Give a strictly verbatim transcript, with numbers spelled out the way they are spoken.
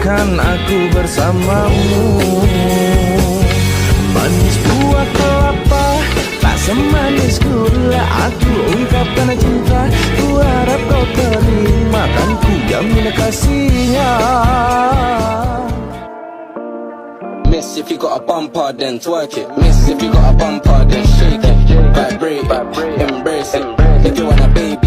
Biarkan aku bersamamu. Manis buah kelapa, tak semanis gula. Aku ungkapkan cinta, ku harap kau terima. Kan ku jamin kasihnya. Miss, if you got a bumper, then twerk it. Miss, if you got a bumper, then shake it. Vibrate it, embrace it. If you want a baby,